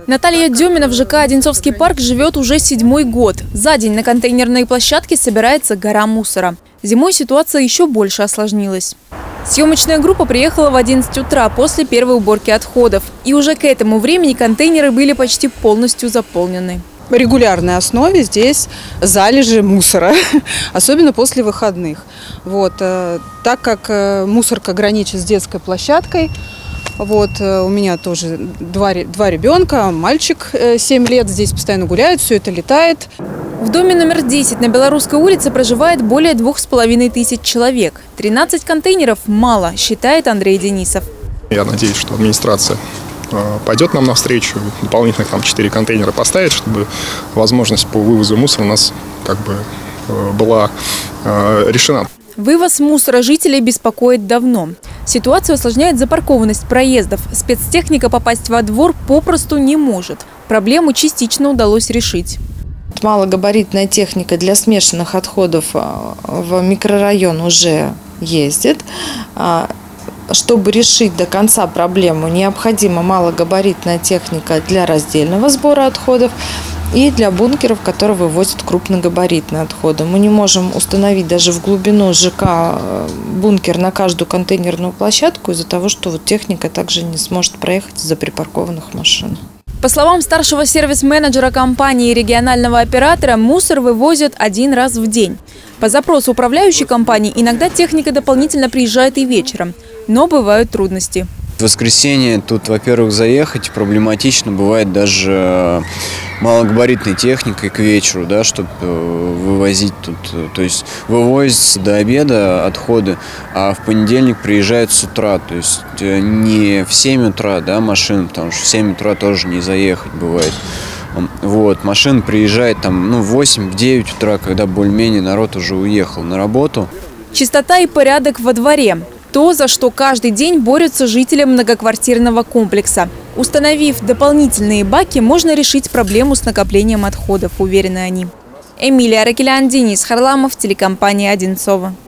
Наталья Демина в ЖК «Одинцовский парк» живет уже 7-й год. За день на контейнерные площадки собирается гора мусора. Зимой ситуация еще больше осложнилась. Съемочная группа приехала в 11 утра после первой уборки отходов. И уже к этому времени контейнеры были почти полностью заполнены. В регулярной основе здесь залежи мусора, особенно после выходных. Так как мусорка граничит с детской площадкой, у меня тоже два ребенка, мальчик 7 лет, здесь постоянно гуляет, все это летает. В доме номер 10 на Белорусской улице проживает более 2500 человек. 13 контейнеров мало, считает Андрей Денисов. Я надеюсь, что администрация пойдет нам навстречу, дополнительных 4 контейнера поставит, чтобы возможность по вывозу мусора у нас была решена. Вывоз мусора жителей беспокоит давно. Ситуацию осложняет запаркованность проездов. Спецтехника попасть во двор попросту не может. Проблему частично удалось решить. Малогабаритная техника для смешанных отходов в микрорайон уже ездит. Чтобы решить до конца проблему, необходима малогабаритная техника для раздельного сбора отходов и для бункеров, которые вывозят крупногабаритные отходы. Мы не можем установить даже в глубину ЖК бункер на каждую контейнерную площадку из-за того, что техника также не сможет проехать из-за припаркованных машин. По словам старшего сервис-менеджера компании и регионального оператора, мусор вывозят 1 раз в день. По запросу управляющей компании иногда техника дополнительно приезжает и вечером, но бывают трудности. В воскресенье тут, во-первых, заехать проблематично, бывает даже малогабаритной техникой к вечеру, чтобы вывозить тут. То есть вывозятся до обеда отходы, а в понедельник приезжают с утра. То есть не в 7 утра машина, потому что в 7 утра тоже не заехать бывает. Машина приезжает в 8-9 утра, когда более-менее народ уже уехал на работу. Чистота и порядок во дворе. То, за что каждый день борются жители многоквартирного комплекса. Установив дополнительные баки, можно решить проблему с накоплением отходов, уверены они. Эмилия Аракелян, Денис Харламов, телекомпания «Одинцово».